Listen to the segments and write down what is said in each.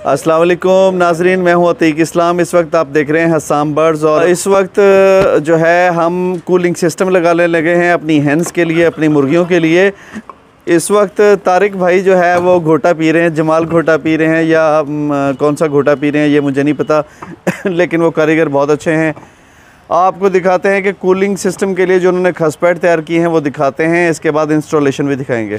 अस्सलाम वालेकुम नाजरीन, मैं हूं अतीक इस्लाम। इस वक्त आप देख रहे हैं हसाम बर्ड्स और इस वक्त जो है हम कूलिंग सिस्टम लगाने लगे हैं अपनी हेंस के लिए, अपनी मुर्गियों के लिए। इस वक्त तारिक भाई जो है वो घोटा पी रहे हैं, जमाल घोटा पी रहे हैं या कौन सा घोटा पी रहे हैं ये मुझे नहीं पता लेकिन वो कारीगर बहुत अच्छे हैं। आपको दिखाते हैं कि कूलिंग सिस्टम के लिए जो उन्होंने खसपैट तैयार की हैं वो दिखाते हैं, इसके बाद इंस्टॉलेशन भी दिखाएंगे।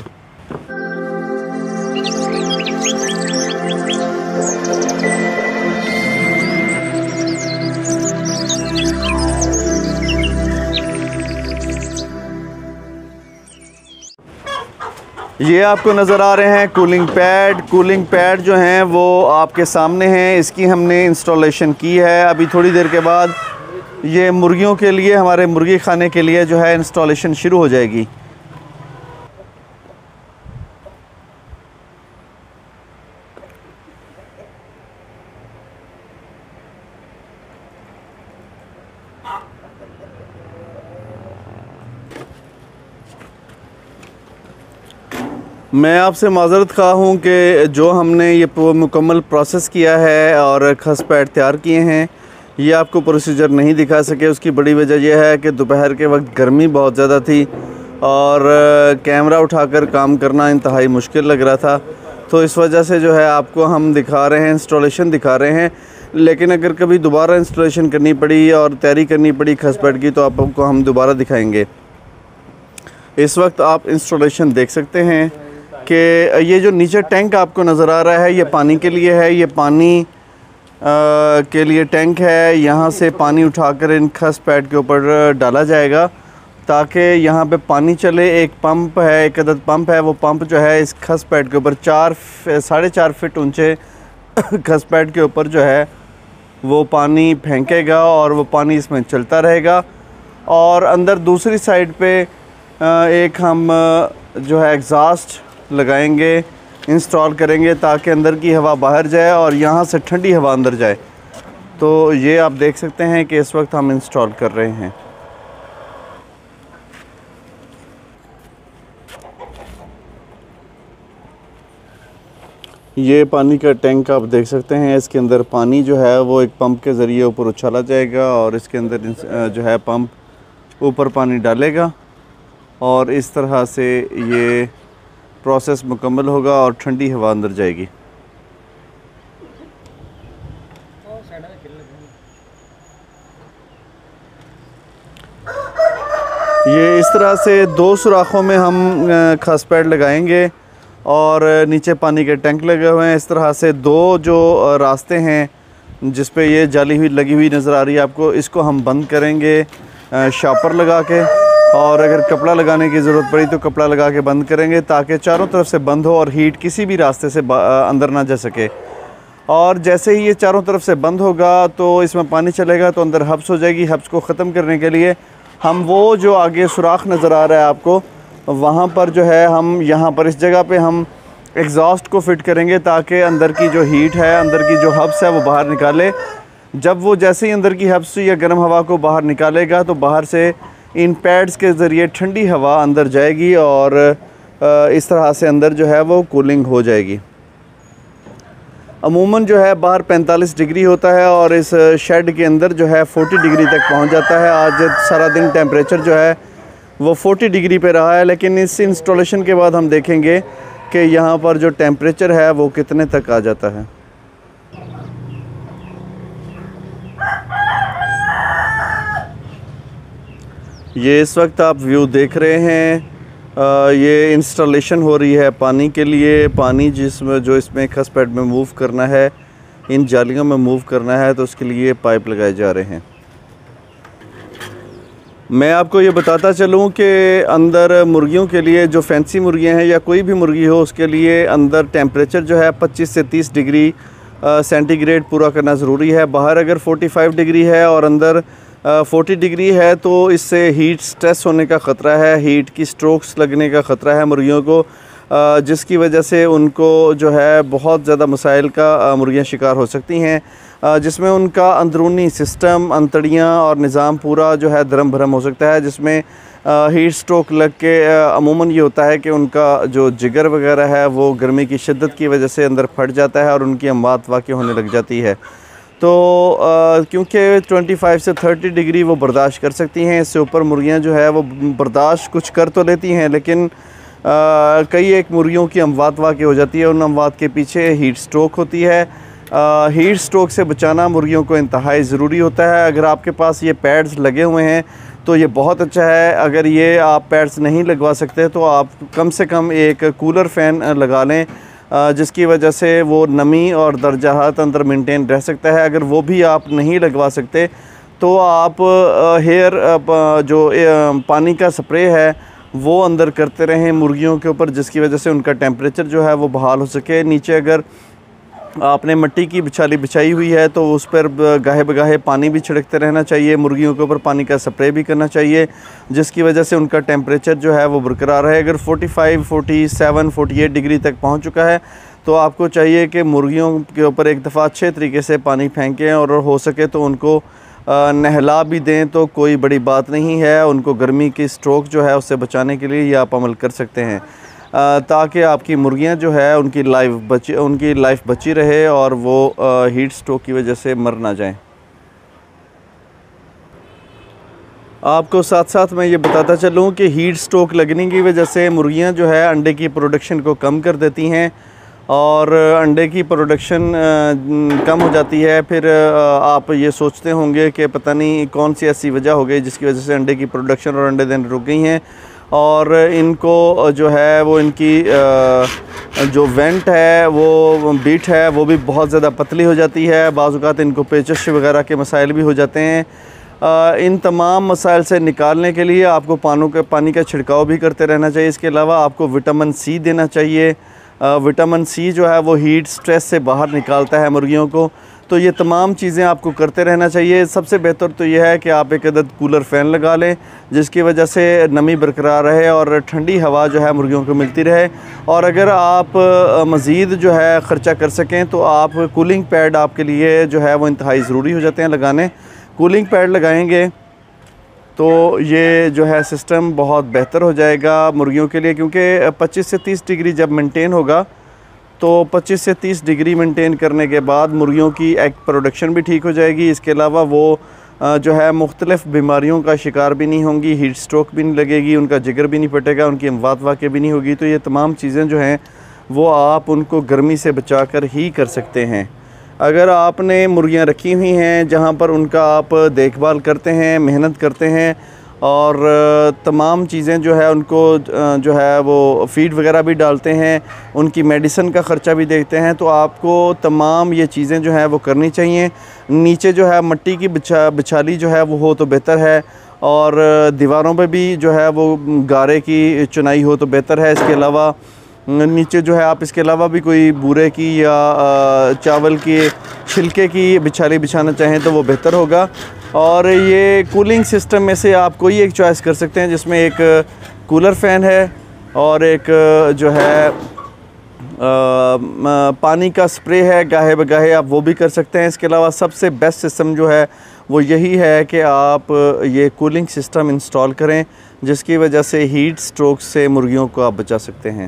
ये आपको नज़र आ रहे हैं कूलिंग पैड। कूलिंग पैड जो हैं वो आपके सामने हैं, इसकी हमने इंस्टॉलेशन की है। अभी थोड़ी देर के बाद ये मुर्गियों के लिए, हमारे मुर्गी खाने के लिए जो है इंस्टॉलेशन शुरू हो जाएगी। मैं आपसे माज़रत ख़्वाह हूँ कि जो हमने ये मुकम्मल प्रोसेस किया है और खसपैट तैयार किए हैं, ये आपको प्रोसीजर नहीं दिखा सके। उसकी बड़ी वजह यह है कि दोपहर के वक्त गर्मी बहुत ज़्यादा थी और कैमरा उठाकर काम करना इंतहाई मुश्किल लग रहा था, तो इस वजह से जो है आपको हम दिखा रहे हैं, इंस्टॉलेशन दिखा रहे हैं। लेकिन अगर कभी दोबारा इंस्टॉलेशन करनी पड़ी और तैयारी करनी पड़ी खसपैट की तो आपको हम दोबारा दिखाएँगे। इस वक्त आप इंस्टॉलेशन देख सकते हैं कि ये जो नीचे टैंक आपको नज़र आ रहा है ये पानी के लिए है। ये पानी के लिए टैंक है। यहाँ से पानी उठाकर इन खसपैट के ऊपर डाला जाएगा ताकि यहाँ पे पानी चले। एक पंप है, एक अदद पंप है। वो पंप जो है इस खसपैट के ऊपर 4.5 फीट ऊंचे खसपैट के ऊपर जो है वो पानी फेंकेगा और वो पानी इसमें चलता रहेगा। और अंदर दूसरी साइड पे एक हम जो है एग्ज़ॉस्ट लगाएंगे, इंस्टॉल करेंगे ताकि अंदर की हवा बाहर जाए और यहाँ से ठंडी हवा अंदर जाए। तो ये आप देख सकते हैं कि इस वक्त हम इंस्टॉल कर रहे हैं। ये पानी का टैंक आप देख सकते हैं, इसके अंदर पानी जो है वो एक पंप के ज़रिए ऊपर उछाला जाएगा और इसके अंदर जो है पंप ऊपर पानी डालेगा और इस तरह से ये प्रोसेस मुकम्मल होगा और ठंडी हवा अंदर जाएगी। ये इस तरह से 2 सुराखों में हम खसपैट लगाएंगे और नीचे पानी के टैंक लगे हुए हैं। इस तरह से 2 जो रास्ते हैं जिस पे ये जाली हुई लगी हुई नज़र आ रही है आपको, इसको हम बंद करेंगे शॉपर लगा के, और अगर कपड़ा लगाने की ज़रूरत पड़ी तो कपड़ा लगा के बंद करेंगे ताकि चारों तरफ से बंद हो और हीट किसी भी रास्ते से अंदर ना जा सके। और जैसे ही ये चारों तरफ से बंद होगा तो इसमें पानी चलेगा तो अंदर हब्स हो जाएगी। हब्स को ख़त्म करने के लिए हम वो जो आगे सुराख नज़र आ रहा है आपको, वहाँ पर जो है हम यहाँ पर इस जगह पे हम एग्ज़ॉस्ट को फिट करेंगे ताकि अंदर की जो हीट है, अंदर की जो हब्स है वो बाहर निकाले। जब वो जैसे ही अंदर की हब्स या गर्म हवा को बाहर निकालेगा तो बाहर से इन पैड्स के ज़रिए ठंडी हवा अंदर जाएगी और इस तरह से अंदर जो है वो कूलिंग हो जाएगी। अमूमन जो है बाहर 45 डिग्री होता है और इस शेड के अंदर जो है 40 डिग्री तक पहुंच जाता है। आज सारा दिन टेम्परेचर जो है वो 40 डिग्री पे रहा है, लेकिन इस इंस्टॉलेशन के बाद हम देखेंगे कि यहाँ पर जो टेम्परेचर है वो कितने तक आ जाता है। ये इस वक्त आप व्यू देख रहे हैं, ये इंस्टॉलेशन हो रही है पानी के लिए। पानी जिसमें जो इसमें खसपैट में मूव करना है, इन जालियों में मूव करना है, तो उसके लिए पाइप लगाए जा रहे हैं। मैं आपको ये बताता चलूँ कि अंदर मुर्गियों के लिए, जो फैंसी मुर्गियाँ हैं या कोई भी मुर्गी हो, उसके लिए अंदर टेम्परेचर जो है 25 से 30 डिग्री सेंटीग्रेड पूरा करना ज़रूरी है। बाहर अगर 45 डिग्री है और अंदर 40 डिग्री है तो इससे हीट स्ट्रेस होने का ख़तरा है, हीट की स्ट्रोक्स लगने का ख़तरा है मुर्गियों को, जिसकी वजह से उनको जो है बहुत ज़्यादा मसाइल का मुर्गियाँ शिकार हो सकती हैं, जिसमें उनका अंदरूनी सिस्टम, अंतड़ियाँ और निज़ाम पूरा जो है धर्म भरम हो सकता है, जिसमें हीट स्ट्रोक लग के अमूमन ये होता है कि उनका जो जिगर वगैरह है वो गर्मी की शिद्दत की वजह से अंदर फट जाता है और उनकी अमवात वाक़ई होने लग जाती है। तो क्योंकि 25 से 30 डिग्री वो बर्दाश्त कर सकती हैं, इससे ऊपर मुर्गियां जो है वो बर्दाश्त कुछ कर तो लेती हैं, लेकिन कई एक मुर्गियों की अमवात वाक़ई हो जाती है। उन अमवात के पीछे हीट स्ट्रोक होती है। हीट स्ट्रोक से बचाना मुर्गियों को इंतहाई ज़रूरी होता है। अगर आपके पास ये पैड्स लगे हुए हैं तो ये बहुत अच्छा है। अगर ये आप पैड्स नहीं लगवा सकते तो आप कम से कम एक कूलर फ़ैन लगा लें, जिसकी वजह से वो नमी और दर्जा हरारत अंदर मेंटेन रह सकता है। अगर वो भी आप नहीं लगवा सकते तो आप जो पानी का स्प्रे है वो अंदर करते रहें मुर्गियों के ऊपर, जिसकी वजह से उनका टेम्परेचर जो है वो बहाल हो सके। नीचे अगर आपने मिट्टी की बिछाली बिछाई हुई है तो उस पर गाहे बगाहे पानी भी छिड़कते रहना चाहिए। मुर्गियों के ऊपर पानी का स्प्रे भी करना चाहिए, जिसकी वजह से उनका टेम्परेचर जो है वो बरकरार रहे। अगर 45, 47, 48 डिग्री तक पहुंच चुका है तो आपको चाहिए कि मुर्गियों के ऊपर एक दफ़ा अच्छे तरीके से पानी फेंकें और हो सके तो उनको नहला भी दें तो कोई बड़ी बात नहीं है। उनको गर्मी की स्ट्रोक जो है उससे बचाने के लिए ये आप अमल कर सकते हैं, ताकि आपकी मुर्गियां जो है उनकी लाइफ बची रहे और वो हीट स्ट्रोक की वजह से मर ना जाएं। आपको साथ साथ मैं ये बताता चलूँ कि हीट स्ट्रोक लगने की वजह से मुर्गियां जो है अंडे की प्रोडक्शन को कम कर देती हैं और अंडे की प्रोडक्शन कम हो जाती है। फिर आप ये सोचते होंगे कि पता नहीं कौन सी ऐसी वजह हो गई जिसकी वजह से अंडे की प्रोडक्शन और अंडे देने रुक गई हैं, और इनको जो है वो इनकी जो वेंट है वो बीट है वो भी बहुत ज़्यादा पतली हो जाती है। बाज़ औक़ात इनको पेचिश वगैरह के मसाइल भी हो जाते हैं। इन तमाम मसाइल से निकालने के लिए आपको पानी का छिड़काव भी करते रहना चाहिए। इसके अलावा आपको विटामिन सी देना चाहिए। विटामिन सी जो है वो हीट स्ट्रेस से बाहर निकालता है मुर्गियों को। तो ये तमाम चीज़ें आपको करते रहना चाहिए। सबसे बेहतर तो यह है कि आप एक अदद कूलर फ़ैन लगा लें, जिसकी वजह से नमी बरकरार रहे और ठंडी हवा जो है मुर्गियों को मिलती रहे। और अगर आप मज़ीद जो है ख़र्चा कर सकें तो आप कूलिंग पैड आपके लिए जो है वो इंतहाई ज़रूरी हो जाते हैं लगाने। कूलिंग पैड लगाएंगे तो ये जो है सिस्टम बहुत बेहतर हो जाएगा मुर्गियों के लिए, क्योंकि 25 से 30 डिग्री जब मेंटेन होगा तो 25 से 30 डिग्री मेंटेन करने के बाद मुर्गियों की एग प्रोडक्शन भी ठीक हो जाएगी। इसके अलावा वो जो है मुख्तलिफ़ बीमारियों का शिकार भी नहीं होंगी, हीट स्ट्रोक भी नहीं लगेगी, उनका जिगर भी नहीं फटेगा, उनकी अमवात वाक़ई भी नहीं होगी। तो ये तमाम चीज़ें जो हैं वो आप उनको गर्मी से बचा कर ही कर सकते हैं। अगर आपने मुर्गियां रखी हुई हैं जहां पर उनका आप देखभाल करते हैं, मेहनत करते हैं और तमाम चीज़ें जो है उनको जो है वो फ़ीड वगैरह भी डालते हैं, उनकी मेडिसिन का ख़र्चा भी देखते हैं, तो आपको तमाम ये चीज़ें जो हैं वो करनी चाहिए। नीचे जो है मिट्टी की बिछाली जो है वो हो तो बेहतर है, और दीवारों पे भी जो है वो गारे की चुनाई हो तो बेहतर है। इसके अलावा नीचे जो है आप इसके अलावा भी कोई बूरे की या चावल के छिलके की बिछाली बिछाना चाहें तो वो बेहतर होगा। और ये कूलिंग सिस्टम में से आप कोई एक चॉइस कर सकते हैं, जिसमें एक कूलर फ़ैन है और एक जो है पानी का स्प्रे है, गाहे बगाहे आप वो भी कर सकते हैं। इसके अलावा सबसे बेस्ट सिस्टम जो है वो यही है कि आप ये कूलिंग सिस्टम इंस्टॉल करें, जिसकी वजह से हीट स्ट्रोक से मुर्गियों को आप बचा सकते हैं।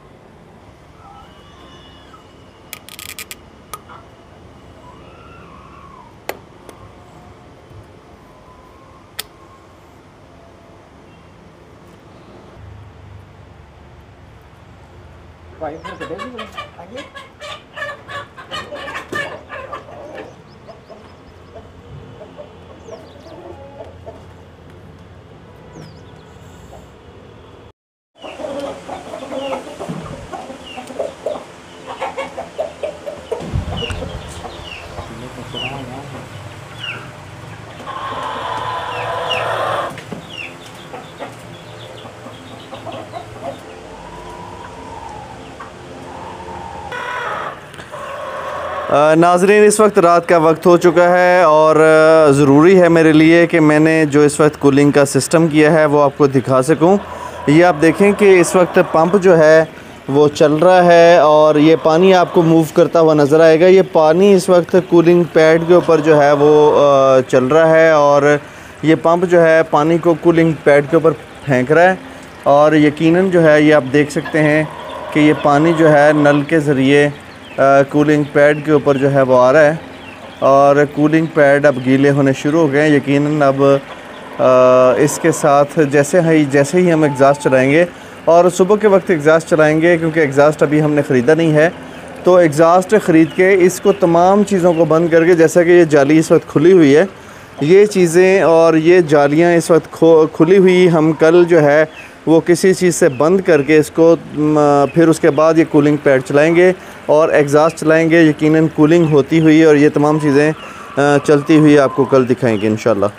नाज़रीन, इस वक्त रात का वक्त हो चुका है और ज़रूरी है मेरे लिए कि मैंने जो इस वक्त कूलिंग का सिस्टम किया है वो आपको दिखा सकूं। ये आप देखें कि इस वक्त पंप जो है वो चल रहा है और ये पानी आपको मूव करता हुआ नज़र आएगा। ये पानी इस वक्त कूलिंग पैड के ऊपर जो है वो चल रहा है और ये पंप जो है पानी को कूलिंग पैड के ऊपर फेंक रहा है। और यकीनन जो है ये आप देख सकते हैं कि ये पानी जो है नल के ज़रिए कूलिंग पैड के ऊपर जो है वो आ रहा है और कूलिंग पैड अब गीले होने शुरू हो गए हैं। यकीनन अब इसके साथ जैसे ही हम एग्ज़ास्ट चलाएंगे और सुबह के वक्त एग्ज़ास्ट चलाएंगे, क्योंकि एग्ज़ास्ट अभी हमने ख़रीदा नहीं है, तो एग्ज़ास्ट ख़रीद के इसको तमाम चीज़ों को बंद करके, जैसा कि ये जाली इस वक्त खुली हुई है, ये चीज़ें और ये जालियाँ इस वक्त खुली हुई, हम कल जो है वो किसी चीज़ से बंद करके इसको फिर उसके बाद ये कूलिंग पैड चलाएंगे और एग्ज़ास्ट चलाएंगे। यकीनन कूलिंग होती हुई और ये तमाम चीज़ें चलती हुई आपको कल दिखाएंगे इंशाल्लाह।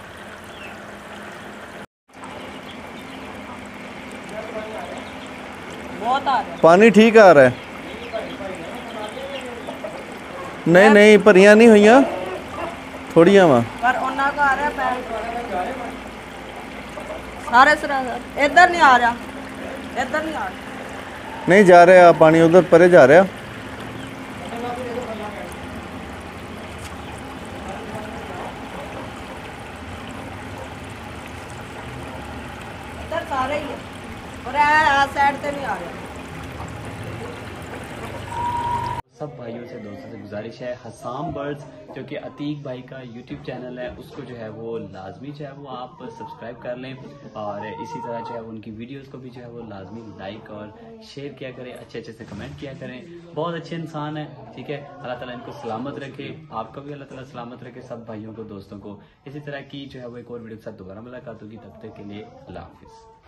बहुत आ रहा है पानी ठीक आ रहा है? नहीं परियां नहीं हुई थोड़ियां वहाँ पर उन्ना का आ रहा है सारे सर इधर नहीं आ रहा, इधर नहीं आ रहा, नहीं जा रहा पानी, उधर परे जा रहा। इधर सारे ही है और साइड से नहीं आ रहा। सब भाइयों से दोस्तों से गुजारिश है, हसाम बर्ड्स जो कि अतीक भाई का यूट्यूब चैनल है उसको जो है वो लाजमी जो है वो आप सब्सक्राइब कर लें और इसी तरह जो है उनकी वीडियोस को भी जो है वो लाजमी लाइक और शेयर किया करें, अच्छे से कमेंट किया करें। बहुत अच्छे इंसान है, ठीक है। अल्लाह ताला इनको सलामत रखे, आपका भी अल्लाह ताला सलामत रखे, सब भाइयों को दोस्तों को। इसी तरह की जो है वो एक और वीडियो के साथ दोबारा मुलाकात होगी, तब तक के लिए अल्लाह हाफिज़।